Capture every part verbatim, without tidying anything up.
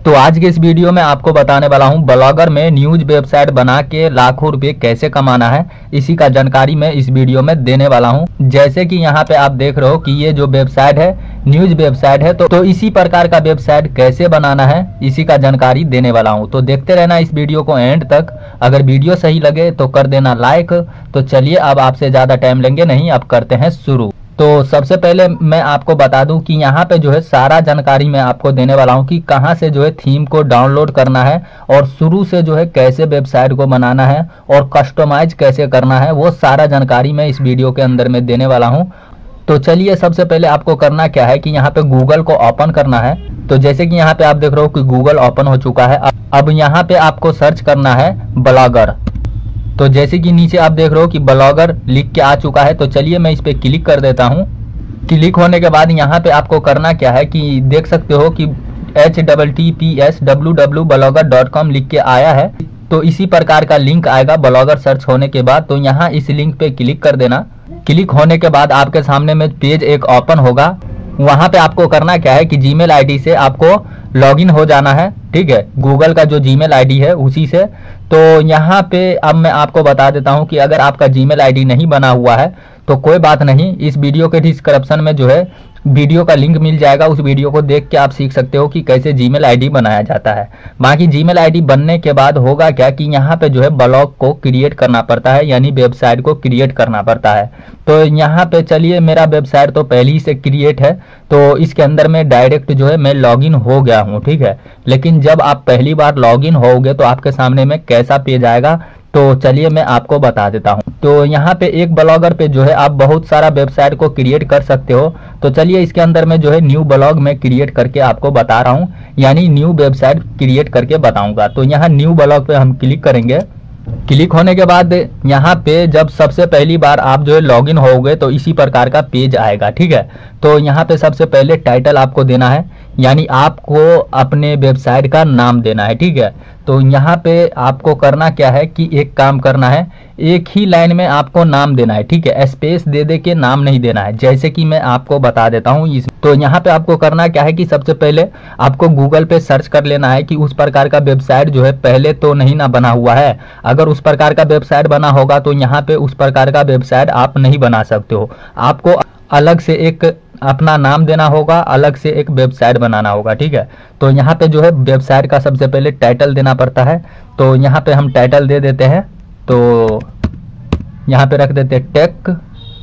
तो आज के इस वीडियो में आपको बताने वाला हूं ब्लॉगर में न्यूज वेबसाइट बना के लाखों रुपए कैसे कमाना है। इसी का जानकारी मैं इस वीडियो में देने वाला हूं। जैसे कि यहां पे आप देख रहे हो कि ये जो वेबसाइट है न्यूज वेबसाइट है, तो, तो इसी प्रकार का वेबसाइट कैसे बनाना है इसी का जानकारी देने वाला हूं। तो देखते रहना इस वीडियो को एंड तक। अगर वीडियो सही लगे तो कर देना लाइक। तो चलिए अब आपसे ज्यादा टाइम लेंगे नहीं, अब करते हैं शुरू। तो सबसे पहले मैं आपको बता दूं कि यहाँ पे जो है सारा जानकारी मैं आपको देने वाला हूँ कि कहाँ से जो है थीम को डाउनलोड करना है और शुरू से जो है कैसे वेबसाइट को बनाना है और कस्टमाइज कैसे करना है, वो सारा जानकारी मैं इस वीडियो के अंदर में देने वाला हूँ। तो चलिए सबसे पहले आपको करना क्या है कि यहाँ पे गूगल को ओपन करना है। तो जैसे कि यहाँ पे आप देख रहे हो कि गूगल ओपन हो चुका है। अब यहाँ पे आपको सर्च करना है ब्लॉगर। तो जैसे कि नीचे आप देख रहे हो कि ब्लॉगर लिख के आ चुका है। तो चलिए मैं इस पे क्लिक कर देता हूँ। क्लिक होने के बाद यहाँ पे आपको करना क्या है कि देख सकते हो कि H double T P S W W blogger dot com लिख के आया है। तो इसी प्रकार का लिंक आएगा ब्लॉगर सर्च होने के बाद। तो यहाँ इस लिंक पे क्लिक कर देना। क्लिक होने के बाद आपके सामने में पेज एक ओपन होगा। वहां पे आपको करना क्या है कि जीमेल आईडी से आपको लॉगिन हो जाना है। ठीक है, गूगल का जो जीमेल आईडी है उसी से। तो यहाँ पे अब मैं आपको बता देता हूँ कि अगर आपका जीमेल आईडी नहीं बना हुआ है तो कोई बात नहीं, इस वीडियो के डिस्क्रिप्शन में जो है वीडियो का लिंक मिल जाएगा। उस वीडियो को देख के आप सीख सकते हो कि कैसे जीमेल आईडी बनाया जाता है। बाकी जीमेल आईडी बनने के बाद होगा क्या कि यहाँ पे जो है ब्लॉग को क्रिएट करना पड़ता है, यानी वेबसाइट को क्रिएट करना पड़ता है। तो यहाँ पे चलिए मेरा वेबसाइट तो पहले ही से क्रिएट है, तो इसके अंदर में डायरेक्ट जो है मैं लॉगिन हो गया हूँ। ठीक है, लेकिन जब आप पहली बार लॉगिन होगे तो आपके सामने में कैसा पेज आएगा, तो चलिए मैं आपको बता देता हूं। तो यहाँ पे एक ब्लॉगर पे जो है आप बहुत सारा वेबसाइट को क्रिएट कर सकते हो। तो चलिए इसके अंदर में जो है न्यू ब्लॉग में क्रिएट करके आपको बता रहा हूं, यानी न्यू वेबसाइट क्रिएट करके बताऊंगा। तो यहाँ न्यू ब्लॉग पे हम क्लिक करेंगे। क्लिक होने के बाद यहाँ पे जब सबसे पहली बार आप जो है लॉगिन होगे तो इसी प्रकार का पेज आएगा। ठीक है, तो यहाँ पे सबसे पहले टाइटल आपको देना है, यानी आपको अपने वेबसाइट का नाम देना है। ठीक है, तो यहाँ पे आपको करना क्या है कि एक काम करना है, एक ही लाइन में आपको नाम देना है। ठीक है, स्पेस दे दे के नाम नहीं देना है, जैसे कि मैं आपको बता देता हूँ। तो यहाँ पे आपको करना क्या है कि सबसे पहले आपको गूगल पे सर्च कर लेना है कि उस प्रकार का वेबसाइट जो है पहले तो नहीं ना बना हुआ है। अगर उस प्रकार का वेबसाइट बना होगा तो यहाँ पे उस प्रकार का वेबसाइट आप नहीं बना सकते हो। आपको अलग से एक अपना नाम देना होगा, अलग से एक वेबसाइट बनाना होगा। ठीक है, तो यहाँ पे जो है वेबसाइट का सबसे पहले टाइटल देना पड़ता है। तो यहाँ पे हम टाइटल दे देते हैं। तो यहाँ पे रख देते हैं टेक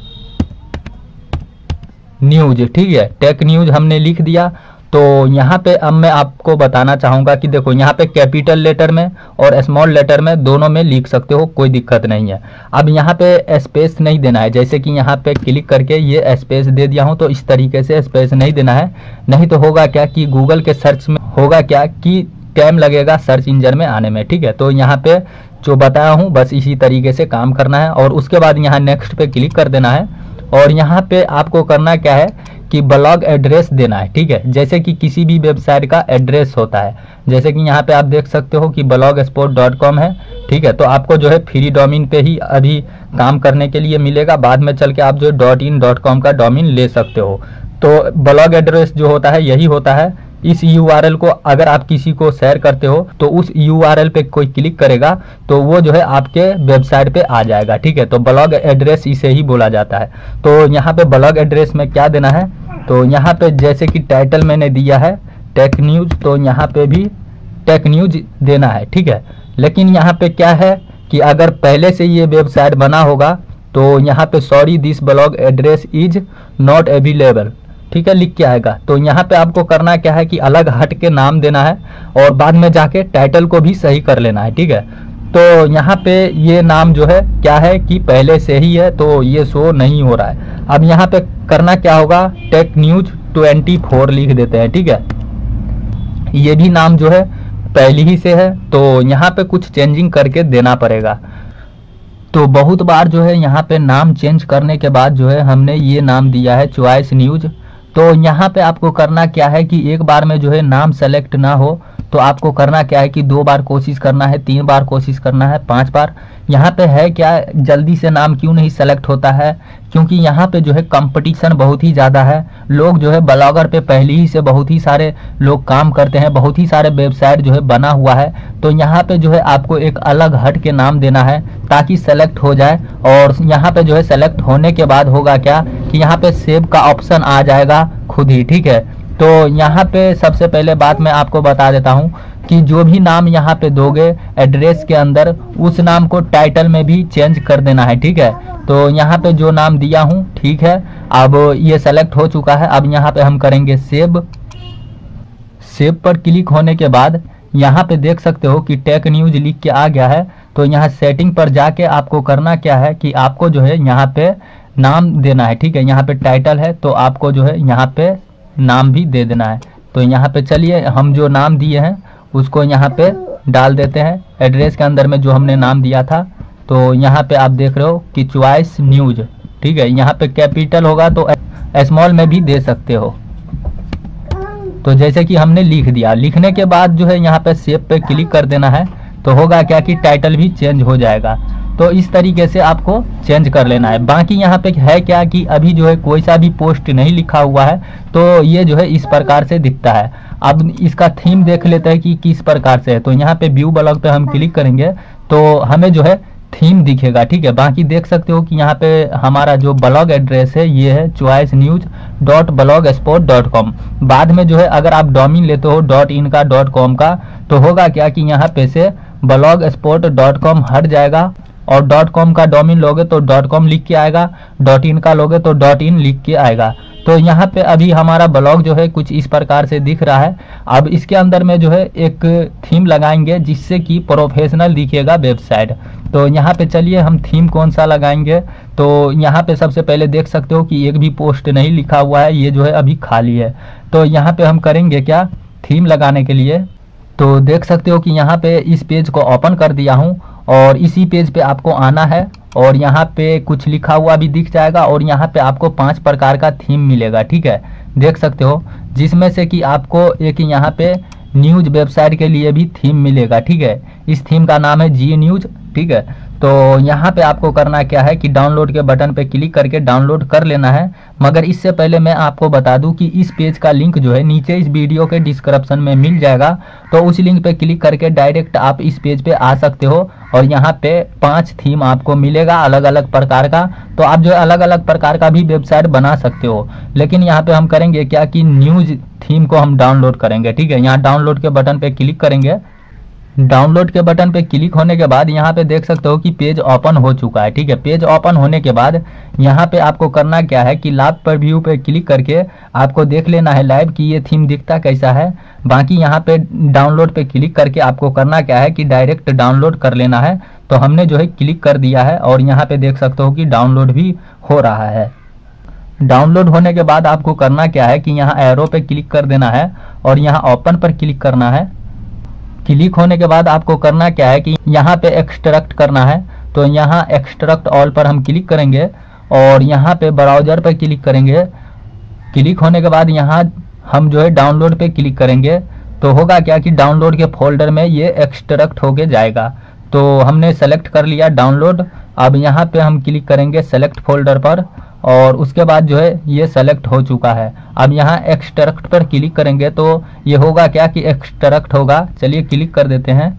न्यूज। ठीक है, टेक न्यूज हमने लिख दिया। तो यहाँ पे अब मैं आपको बताना चाहूँगा कि देखो यहाँ पे कैपिटल लेटर में और स्मॉल लेटर में दोनों में लिख सकते हो, कोई दिक्कत नहीं है। अब यहाँ पे स्पेस नहीं देना है, जैसे कि यहाँ पे क्लिक करके ये स्पेस दे दिया हूँ, तो इस तरीके से स्पेस नहीं देना है। नहीं तो होगा क्या कि गूगल के सर्च में होगा क्या कि टाइम लगेगा सर्च इंजन में आने में। ठीक है, तो यहाँ पे जो बताया हूँ बस इसी तरीके से काम करना है और उसके बाद यहाँ नेक्स्ट पे क्लिक कर देना है। और यहाँ पे आपको करना क्या है कि ब्लॉग एड्रेस देना है। ठीक है, जैसे कि किसी भी वेबसाइट का एड्रेस होता है, जैसे कि यहाँ पे आप देख सकते हो कि ब्लॉग स्पॉट डॉट कॉम है। ठीक है, तो आपको जो है फ्री डोमेन पे ही अभी काम करने के लिए मिलेगा, बाद में चल के आप जो डॉट इन डॉट कॉम का डोमेन ले सकते हो। तो ब्लॉग एड्रेस जो होता है यही होता है। इस यू आर एल को अगर आप किसी को शेयर करते हो तो उस यू आर एल पे कोई क्लिक करेगा तो वो जो है आपके वेबसाइट पे आ जाएगा। ठीक है, तो ब्लॉग एड्रेस इसे ही बोला जाता है। तो यहाँ पे ब्लॉग एड्रेस में क्या देना है, तो यहाँ पे जैसे कि टाइटल मैंने दिया है टेक न्यूज, तो यहाँ पे भी टेक न्यूज देना है। ठीक है, लेकिन यहाँ पे क्या है कि अगर पहले से ये वेबसाइट बना होगा तो यहाँ पे sorry this blog address is not available, ठीक है, लिख के आएगा। तो यहाँ पे आपको करना क्या है कि अलग हट के नाम देना है और बाद में जाके टाइटल को भी सही कर लेना है। ठीक है, तो यहाँ पे ये नाम जो है क्या है कि पहले से ही है, तो ये शो नहीं हो रहा है। अब यहाँ पे करना क्या होगा, टेक न्यूज ट्वेंटी फोर लिख देते हैं। ठीक है, ये भी नाम जो है पहले ही से है, तो यहाँ पे कुछ चेंजिंग करके देना पड़ेगा। तो बहुत बार जो है यहाँ पे नाम चेंज करने के बाद जो है हमने ये नाम दिया है चॉइस न्यूज, तो यहाँ पे आपको करना क्या है कि एक बार में जो है नाम सेलेक्ट ना हो, तो आपको करना क्या है कि दो बार कोशिश करना है, तीन बार कोशिश करना है, पांच बार। यहाँ पे है क्या, जल्दी से नाम क्यों नहीं सेलेक्ट होता है, क्योंकि यहाँ पे जो है कंपटीशन बहुत ही ज़्यादा है। लोग जो है ब्लॉगर पे पहले ही से बहुत ही सारे लोग काम करते हैं, बहुत ही सारे वेबसाइट जो है बना हुआ है। तो यहाँ पे जो है आपको एक अलग हट के नाम देना है ताकि सेलेक्ट हो जाए। और यहाँ पे जो है सेलेक्ट होने के बाद होगा क्या कि यहाँ पे सेव का ऑप्शन आ जाएगा खुद ही, ठीक है। तो यहाँ पे सबसे पहले बात मैं आपको बता देता हूँ कि जो भी नाम यहाँ पे दोगे एड्रेस के अंदर, उस नाम को टाइटल में भी चेंज कर देना है, ठीक है। तो यहाँ पे जो नाम दिया हूँ, ठीक है, अब ये सेलेक्ट हो चुका है। अब यहाँ पे हम करेंगे सेव। सेव पर क्लिक होने के बाद यहाँ पे देख सकते हो कि टेक न्यूज लिख के आ गया है। तो यहाँ सेटिंग पर जाके आपको करना क्या है कि आपको जो है यहाँ पे नाम देना है, ठीक है। यहाँ पे टाइटल है तो आपको जो है यहाँ पे नाम भी दे देना है। तो यहाँ पे चलिए हम जो नाम दिए हैं उसको यहाँ पे डाल देते हैं एड्रेस के अंदर में जो हमने नाम दिया था। तो यहाँ पे आप देख रहे हो कि चॉइस न्यूज, ठीक है। यहाँ पे कैपिटल होगा तो स्मॉल में भी दे सकते हो। तो जैसे कि हमने लिख दिया, लिखने के बाद जो है यहाँ पे सेव पे क्लिक कर देना है। तो होगा क्या कि टाइटल भी चेंज हो जाएगा। तो इस तरीके से आपको चेंज कर लेना है। बाकी यहाँ पे है क्या कि अभी जो है कोई सा भी पोस्ट नहीं लिखा हुआ है, तो ये जो है इस प्रकार से दिखता है। अब इसका थीम देख लेते हैं कि किस प्रकार से है। तो यहाँ पे व्यू ब्लॉग पे हम क्लिक करेंगे तो हमें जो है थीम दिखेगा, ठीक है। बाकी देख सकते हो कि यहाँ पे हमारा जो ब्लॉग एड्रेस है ये है choice news dot blogspot dot com. बाद में जो है अगर आप डोमेन लेते हो डॉट इन का, डॉट कॉम का, तो होगा क्या कि यहाँ पे से ब्लॉग स्पॉट डॉट कॉम हट जाएगा। और डॉट कॉम का डोमेन लोगे तो डॉट कॉम लिख के आएगा, डॉट इन का लोगे तो डॉट इन लिख के आएगा। तो यहाँ पे अभी हमारा ब्लॉग जो है कुछ इस प्रकार से दिख रहा है। अब इसके अंदर में जो है एक थीम लगाएंगे जिससे कि प्रोफेशनल दिखेगा वेबसाइट। तो यहाँ पे चलिए हम थीम कौन सा लगाएंगे। तो यहाँ पे सबसे पहले देख सकते हो कि एक भी पोस्ट नहीं लिखा हुआ है, ये जो है अभी खाली है। तो यहाँ पे हम करेंगे क्या, थीम लगाने के लिए। तो देख सकते हो कि यहाँ पे इस पेज को ओपन कर दिया हूँ और इसी पेज पे आपको आना है और यहाँ पे कुछ लिखा हुआ भी दिख जाएगा और यहाँ पे आपको पांच प्रकार का थीम मिलेगा, ठीक है। देख सकते हो जिसमें से कि आपको एक यहाँ पे न्यूज वेबसाइट के लिए भी थीम मिलेगा, ठीक है। इस थीम का नाम है जी न्यूज, ठीक है। तो यहाँ पे आपको करना क्या है कि डाउनलोड के बटन पे क्लिक करके डाउनलोड कर लेना है। मगर इससे पहले मैं आपको बता दूं कि इस पेज का लिंक जो है नीचे इस वीडियो के डिस्क्रिप्शन में मिल जाएगा। तो उस लिंक पे क्लिक करके डायरेक्ट आप इस पेज पे आ सकते हो और यहाँ पे पांच थीम आपको मिलेगा अलग अलग प्रकार का। तो आप जो है अलग अलग प्रकार का भी वेबसाइट बना सकते हो, लेकिन यहाँ पे हम करेंगे क्या कि न्यूज थीम को हम डाउनलोड करेंगे, ठीक है। यहाँ डाउनलोड के बटन पे क्लिक करेंगे। डाउनलोड के बटन पे क्लिक होने के बाद यहाँ पे देख सकते हो कि पेज ओपन हो चुका है, ठीक है। पेज ओपन होने के बाद यहाँ पे आपको करना क्या है कि लाइव पर व्यू पे क्लिक करके आपको देख लेना है लाइव कि ये थीम दिखता कैसा है। बाकी यहाँ पे डाउनलोड पे क्लिक करके आपको करना क्या है कि डायरेक्ट डाउनलोड कर लेना है। तो हमने जो है क्लिक कर दिया है और यहाँ पे देख सकते हो कि डाउनलोड भी हो रहा है। डाउनलोड होने के बाद आपको करना क्या है कि यहाँ एरो पे क्लिक कर देना है और यहाँ ओपन पर क्लिक करना है। क्लिक होने के बाद आपको करना क्या है कि यहाँ पे एक्सट्रैक्ट करना है। तो यहाँ एक्सट्रैक्ट ऑल पर हम क्लिक करेंगे और यहाँ पे ब्राउजर पर क्लिक करेंगे। क्लिक होने के बाद यहाँ हम जो है डाउनलोड पे क्लिक करेंगे। तो होगा क्या कि डाउनलोड के फोल्डर में ये एक्सट्रैक्ट होके जाएगा। तो हमने सेलेक्ट कर लिया डाउनलोड। अब यहाँ पे हम क्लिक करेंगे सेलेक्ट फोल्डर पर और उसके बाद जो है ये सेलेक्ट हो चुका है। अब यहाँ एक्सट्रैक्ट पर क्लिक करेंगे तो ये होगा क्या कि एक्सट्रैक्ट होगा। चलिए क्लिक कर देते हैं।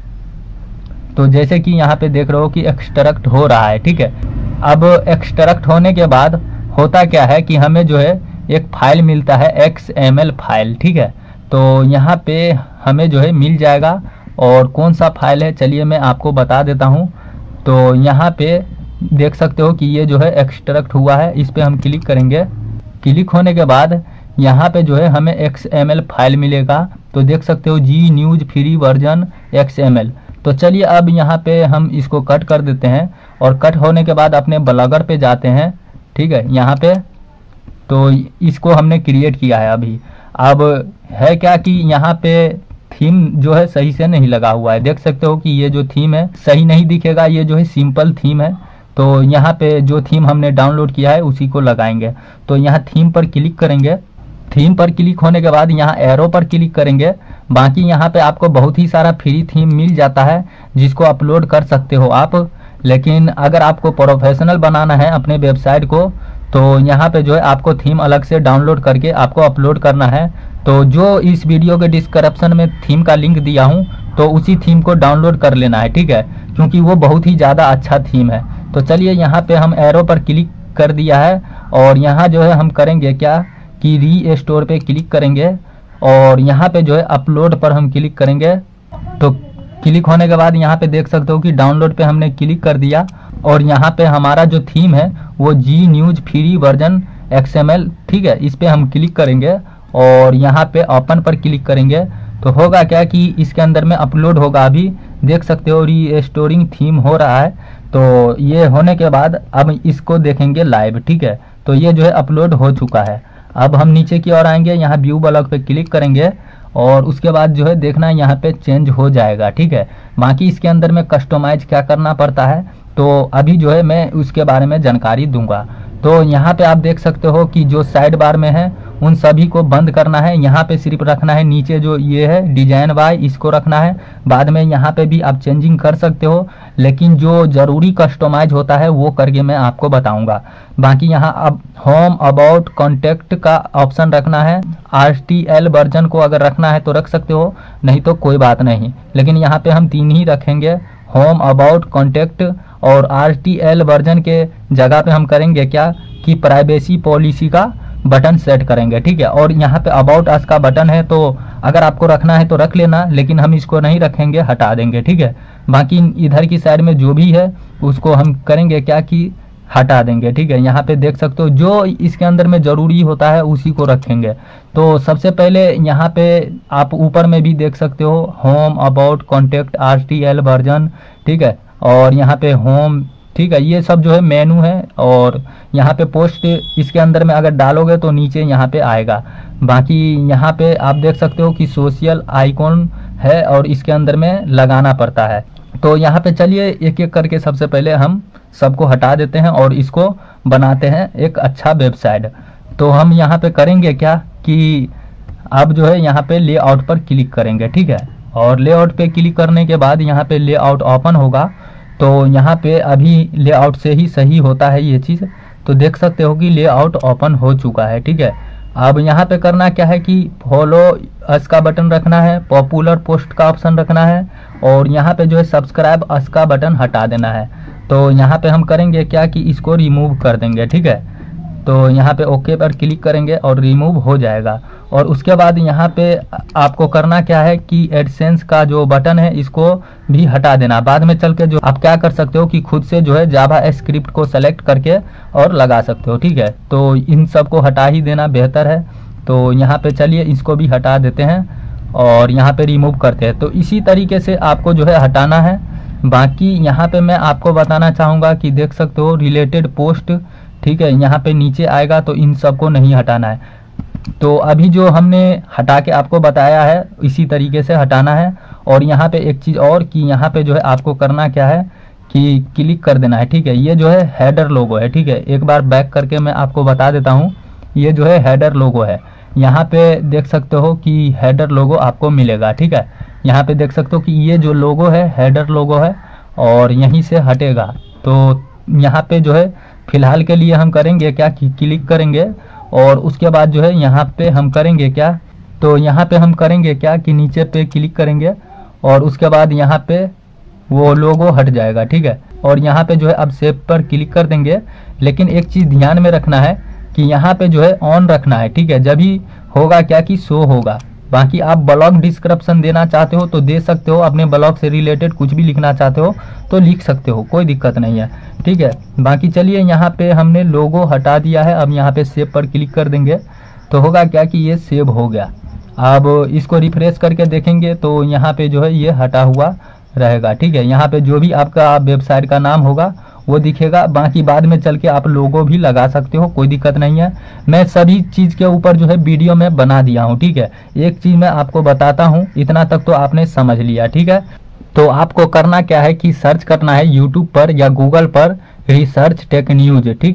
तो जैसे कि यहाँ पे देख रहे हो कि एक्सट्रैक्ट हो रहा है, ठीक है। अब एक्सट्रैक्ट होने के बाद होता क्या है कि हमें जो है एक फाइल मिलता है एक्स एम एल फाइल, ठीक है। तो यहाँ पे हमें जो है मिल जाएगा और कौन सा फाइल है चलिए मैं आपको बता देता हूँ। तो यहाँ पे देख सकते हो कि ये जो है एक्सट्रैक्ट हुआ है, इस पे हम क्लिक करेंगे। क्लिक होने के बाद यहाँ पे जो है हमें एक्स एम एल फाइल मिलेगा। तो देख सकते हो G news free version X M L. तो चलिए अब यहाँ पे हम इसको कट कर देते हैं और कट होने के बाद अपने ब्लॉगर पे जाते हैं, ठीक है। यहाँ पे तो इसको हमने क्रिएट किया है अभी। अब है क्या कि यहाँ पे थीम जो है सही से नहीं लगा हुआ है। देख सकते हो कि ये जो थीम है सही नहीं दिखेगा, ये जो है सिंपल थीम है। तो यहाँ पे जो थीम हमने डाउनलोड किया है उसी को लगाएंगे। तो यहाँ थीम पर क्लिक करेंगे थीम पर क्लिक होने के बाद यहाँ एरो पर क्लिक करेंगे। बाकी यहाँ पे आपको बहुत ही सारा फ्री थीम मिल जाता है जिसको अपलोड कर सकते हो आप। लेकिन अगर आपको प्रोफेशनल बनाना है अपने वेबसाइट को तो यहाँ पे जो है आपको थीम अलग से डाउनलोड करके आपको अपलोड करना है। तो जो इस वीडियो के डिस्क्रिप्शन में थीम का लिंक दिया हूँ तो उसी थीम को डाउनलोड कर लेना है, ठीक है, क्योंकि वो बहुत ही ज़्यादा अच्छा थीम है। तो चलिए यहाँ पे हम एरो पर क्लिक कर दिया है और यहाँ जो है हम करेंगे क्या कि री स्टोर पे क्लिक करेंगे और यहाँ पे जो है अपलोड पर हम क्लिक करेंगे। तो क्लिक होने के बाद यहाँ पे देख सकते हो कि डाउनलोड पे हमने क्लिक कर दिया और यहाँ पे हमारा जो थीम है वो G news free version XML, ठीक है, इस पे हम क्लिक करेंगे और यहाँ पे ओपन पर क्लिक करेंगे। तो होगा क्या कि इसके अंदर में अपलोड होगा, अभी देख सकते हो रीस्टोरिंग थीम हो रहा है। तो ये होने के बाद अब इसको देखेंगे लाइव, ठीक है। तो ये जो है अपलोड हो चुका है। अब हम नीचे की ओर आएंगे, यहाँ व्यू ब्लॉग पे क्लिक करेंगे और उसके बाद जो है देखना है यहाँ पे चेंज हो जाएगा, ठीक है। बाकी इसके अंदर में कस्टमाइज क्या करना पड़ता है तो अभी जो है मैं उसके बारे में जानकारी दूंगा। तो यहाँ पे आप देख सकते हो कि जो साइड बार में है उन सभी को बंद करना है। यहाँ पे सिर्फ रखना है नीचे जो ये है डिजाइन बाय, इसको रखना है। बाद में यहाँ पे भी आप चेंजिंग कर सकते हो, लेकिन जो जरूरी कस्टमाइज होता है वो करके मैं आपको बताऊंगा। बाकी यहाँ अब होम अबाउट कॉन्टेक्ट का ऑप्शन रखना है। आर टी एल वर्जन को अगर रखना है तो रख सकते हो, नहीं तो कोई बात नहीं, लेकिन यहाँ पे हम तीन ही रखेंगे, होम अबाउट कॉन्टेक्ट और आर टी एल वर्जन के जगह पे हम करेंगे क्या कि प्राइवेसी पॉलिसी का बटन सेट करेंगे, ठीक है। और यहाँ पे अबाउट अस का बटन है, तो अगर आपको रखना है तो रख लेना, लेकिन हम इसको नहीं रखेंगे, हटा देंगे, ठीक है। बाकी इधर की साइड में जो भी है उसको हम करेंगे क्या कि हटा देंगे, ठीक है। यहाँ पे देख सकते हो जो इसके अंदर में जरूरी होता है उसी को रखेंगे। तो सबसे पहले यहाँ पे आप ऊपर में भी देख सकते हो home about contact R T L version, ठीक है, और यहाँ पे होम, ठीक है, ये सब जो है मेनू है। और यहाँ पे पोस्ट इसके अंदर में अगर डालोगे तो नीचे यहाँ पे आएगा। बाकी यहाँ पे आप देख सकते हो कि सोशल आइकॉन है और इसके अंदर में लगाना पड़ता है। तो यहाँ पे चलिए एक एक करके सबसे पहले हम सबको हटा देते हैं और इसको बनाते हैं एक अच्छा वेबसाइट। तो हम यहाँ पे करेंगे क्या कि अब जो है यहाँ पे लेआउट पर क्लिक करेंगे, ठीक है, और लेआउट पे क्लिक करने के बाद यहाँ पे लेआउट ओपन होगा। तो यहाँ पे अभी लेआउट से ही सही होता है ये चीज़। तो देख सकते हो कि लेआउट ओपन हो चुका है, ठीक है। अब यहाँ पे करना क्या है कि फॉलो अस का बटन रखना है, पॉपुलर पोस्ट का ऑप्शन रखना है और यहाँ पे जो है सब्सक्राइब अस का बटन हटा देना है। तो यहाँ पे हम करेंगे क्या कि इसको रिमूव कर देंगे, ठीक है। तो यहाँ पे ओके पर क्लिक करेंगे और रिमूव हो जाएगा। और उसके बाद यहाँ पे आपको करना क्या है कि एडसेंस का जो बटन है इसको भी हटा देना। बाद में चल के जो आप क्या कर सकते हो कि खुद से जो है जावा स्क्रिप्ट को सेलेक्ट करके और लगा सकते हो, ठीक है। तो इन सब को हटा ही देना बेहतर है। तो यहाँ पे चलिए इसको भी हटा देते हैं और यहाँ पे रिमूव करते हैं। तो इसी तरीके से आपको जो है हटाना है। बाकी यहाँ पे मैं आपको बताना चाहूँगा कि देख सकते हो रिलेटेड पोस्ट, ठीक है, यहाँ पे नीचे आएगा तो इन सबको नहीं हटाना है। तो अभी जो हमने हटा के आपको बताया है इसी तरीके से हटाना है। और यहाँ पे एक चीज़ और कि यहाँ पे जो है आपको करना क्या है कि क्लिक कर देना है, ठीक है। ये जो है हेडर लोगो है, ठीक है। एक बार बैक करके मैं आपको बता देता हूँ, ये जो है हेडर लोगो है। यहाँ पे देख सकते हो कि हेडर लोगो आपको मिलेगा, ठीक है। यहाँ पे देख सकते हो कि ये जो लोगो है हेडर लोगो है और यहीं से हटेगा। तो यहाँ पे जो है फिलहाल के लिए हम करेंगे क्या कि क्लिक करेंगे और उसके बाद जो है यहाँ पे हम करेंगे क्या, तो यहाँ पे हम करेंगे क्या कि नीचे पे क्लिक करेंगे और उसके बाद यहाँ पे वो लोगो हट जाएगा, ठीक है। और यहाँ पे जो है अब सेव पर क्लिक कर देंगे। लेकिन एक चीज़ ध्यान में रखना है कि यहाँ पे जो है ऑन रखना है, ठीक है, जब ही होगा क्या कि शो होगा। बाकी आप ब्लॉग डिस्क्रिप्शन देना चाहते हो तो दे सकते हो, अपने ब्लॉग से रिलेटेड कुछ भी लिखना चाहते हो तो लिख सकते हो, कोई दिक्कत नहीं है, ठीक है। बाकी चलिए यहाँ पे हमने लोगो हटा दिया है। अब यहाँ पे सेव पर क्लिक कर देंगे तो होगा क्या कि ये सेव हो गया। अब इसको रिफ्रेश करके देखेंगे तो यहाँ पे जो है ये हटा हुआ रहेगा, ठीक है। यहाँ पे जो भी आपका वेबसाइट का नाम होगा वो दिखेगा। बाकी बाद में चल के आप लोगो भी लगा सकते हो, कोई दिक्कत नहीं है। मैं सभी चीज़ के ऊपर जो है वीडियो में बना दिया हूँ, ठीक है। एक चीज़ मैं आपको बताता हूँ, इतना तक तो आपने समझ लिया, ठीक है। तो आपको करना क्या है कि सर्च करना है यूट्यूब पर या गूगल पर रिसर्च टेक न्यूज, ठीक है।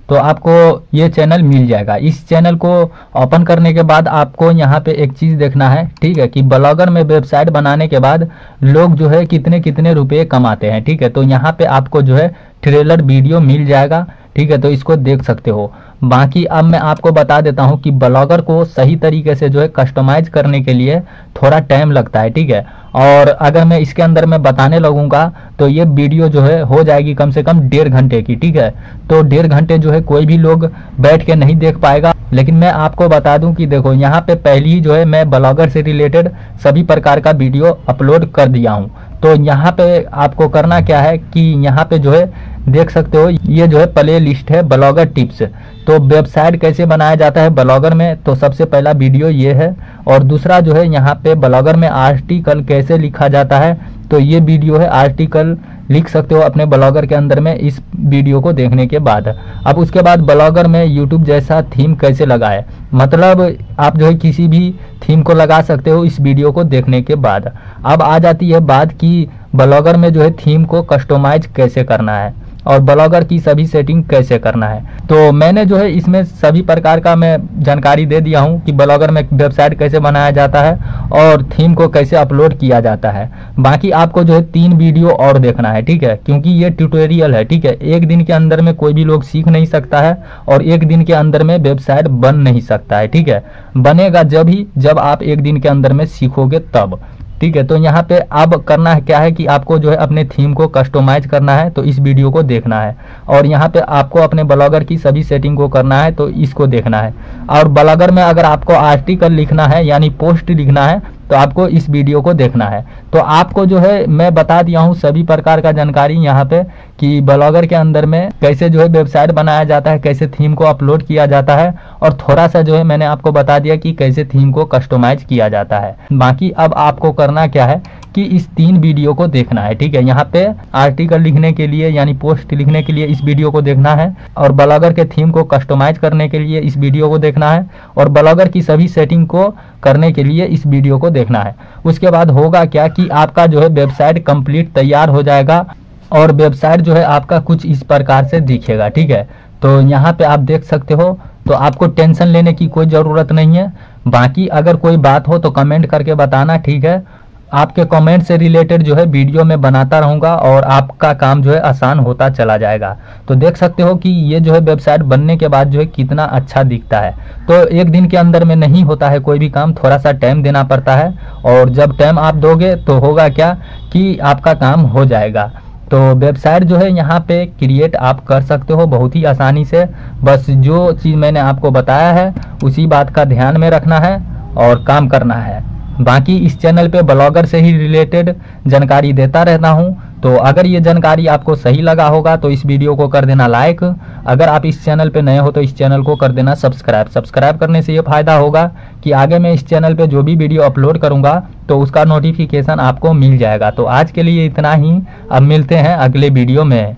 तो आपको ये चैनल मिल जाएगा। इस चैनल को ओपन करने के बाद आपको यहाँ पे एक चीज़ देखना है, ठीक है, कि ब्लॉगर में वेबसाइट बनाने के बाद लोग जो है कितने कितने रुपए कमाते हैं, ठीक है। तो यहाँ पे आपको जो है ट्रेलर वीडियो मिल जाएगा, ठीक है, तो इसको देख सकते हो। बाकी अब मैं आपको बता देता हूँ कि ब्लॉगर को सही तरीके से जो है कस्टमाइज करने के लिए थोड़ा टाइम लगता है, ठीक है। और अगर मैं इसके अंदर में बताने लगूंगा तो ये वीडियो जो है हो जाएगी कम से कम डेढ़ घंटे की, ठीक है। तो डेढ़ घंटे जो है कोई भी लोग बैठ के नहीं देख पाएगा। लेकिन मैं आपको बता दूं कि देखो यहाँ पे पहले ही जो है मैं ब्लॉगर से रिलेटेड सभी प्रकार का वीडियो अपलोड कर दिया हूँ। तो यहाँ पे आपको करना क्या है कि यहाँ पे जो है देख सकते हो, ये जो है प्ले लिस्ट है ब्लॉगर टिप्स। तो वेबसाइट कैसे बनाया जाता है ब्लॉगर में, तो सबसे पहला वीडियो ये है। और दूसरा जो है यहाँ पे ब्लॉगर में आर्टिकल कैसे लिखा जाता है, तो ये वीडियो है, आर्टिकल लिख सकते हो अपने ब्लॉगर के अंदर में इस वीडियो को देखने के बाद। अब उसके बाद ब्लॉगर में यूट्यूब जैसा थीम कैसे लगाए, मतलब आप जो है किसी भी थीम को लगा सकते हो इस वीडियो को देखने के बाद। अब आ जाती है बात कि ब्लॉगर में जो है थीम को कस्टमाइज कैसे करना है और ब्लॉगर की सभी सेटिंग कैसे करना है। तो मैंने जो है इसमें सभी प्रकार का मैं जानकारी दे दिया हूं कि ब्लॉगर में वेबसाइट कैसे बनाया जाता है और थीम को कैसे अपलोड किया जाता है। बाकी आपको जो है तीन वीडियो और देखना है, ठीक है, क्योंकि ये ट्यूटोरियल है, ठीक है। एक दिन के अंदर में कोई भी लोग सीख नहीं सकता है और एक दिन के अंदर में वेबसाइट बन नहीं सकता है, ठीक है। बनेगा जब ही जब आप एक दिन के अंदर में सीखोगे तब, ठीक है। तो यहाँ पे अब करना है क्या है कि आपको जो है अपने थीम को कस्टमाइज करना है, तो इस वीडियो को देखना है। और यहाँ पे आपको अपने ब्लॉगर की सभी सेटिंग को करना है, तो इसको देखना है। और ब्लॉगर में अगर आपको आर्टिकल लिखना है यानी पोस्ट लिखना है तो आपको इस वीडियो को देखना है। तो आपको जो है मैं बता दिया हूँ सभी प्रकार का जानकारी यहाँ पे कि ब्लॉगर के अंदर में कैसे जो है वेबसाइट बनाया जाता है, कैसे थीम को अपलोड किया जाता है, और थोड़ा सा जो है मैंने आपको बता दिया कि कैसे थीम को कस्टमाइज किया जाता है। बाकी अब आपको करना क्या है कि इस तीन वीडियो को देखना है, ठीक है। यहाँ पे आर्टिकल लिखने के लिए यानी पोस्ट लिखने के लिए इस वीडियो को देखना है, और ब्लॉगर के थीम को कस्टमाइज करने के लिए इस वीडियो को देखना है, और ब्लॉगर की सभी सेटिंग को करने के लिए इस वीडियो को देखना है। उसके बाद होगा क्या कि आपका जो है वेबसाइट कंप्लीट तैयार हो जाएगा और वेबसाइट जो है आपका कुछ इस प्रकार से दिखेगा, ठीक है। तो यहाँ पे आप देख सकते हो, तो आपको टेंशन लेने की कोई ज़रूरत नहीं है। बाकी अगर कोई बात हो तो कमेंट करके बताना, ठीक है। आपके कमेंट से रिलेटेड जो है वीडियो में बनाता रहूँगा और आपका काम जो है आसान होता चला जाएगा। तो देख सकते हो कि ये जो है वेबसाइट बनने के बाद जो है कितना अच्छा दिखता है। तो एक दिन के अंदर में नहीं होता है कोई भी काम, थोड़ा सा टाइम देना पड़ता है, और जब टाइम आप दोगे तो होगा क्या कि आपका काम हो जाएगा। तो वेबसाइट जो है यहाँ पे क्रिएट आप कर सकते हो बहुत ही आसानी से। बस जो चीज़ मैंने आपको बताया है उसी बात का ध्यान में रखना है और काम करना है। बाकी इस चैनल पे ब्लॉगर से ही रिलेटेड जानकारी देता रहता हूँ। तो अगर ये जानकारी आपको सही लगा होगा तो इस वीडियो को कर देना लाइक। अगर आप इस चैनल पे नए हो तो इस चैनल को कर देना सब्सक्राइब। सब्सक्राइब करने से ये फायदा होगा कि आगे मैं इस चैनल पे जो भी वीडियो अपलोड करूँगा तो उसका नोटिफिकेशन आपको मिल जाएगा। तो आज के लिए इतना ही, अब मिलते हैं अगले वीडियो में।